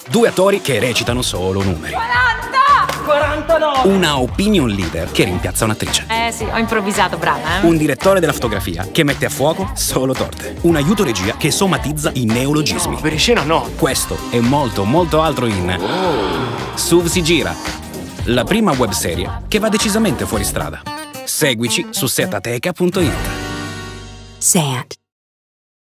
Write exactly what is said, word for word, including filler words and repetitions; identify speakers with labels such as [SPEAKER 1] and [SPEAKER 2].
[SPEAKER 1] Due attori che recitano solo numeri.
[SPEAKER 2] quarantanove!
[SPEAKER 1] Una opinion leader che rimpiazza un'attrice.
[SPEAKER 3] Eh sì, ho improvvisato, brava, eh?
[SPEAKER 1] Un direttore della fotografia che mette a fuoco solo torte. Un aiuto regia che somatizza i neologismi.
[SPEAKER 2] Per scena no.
[SPEAKER 1] Questo e molto, molto altro in S U V si gira, la prima webserie che va decisamente fuori strada. Seguici su setateca punto it.
[SPEAKER 4] Sat.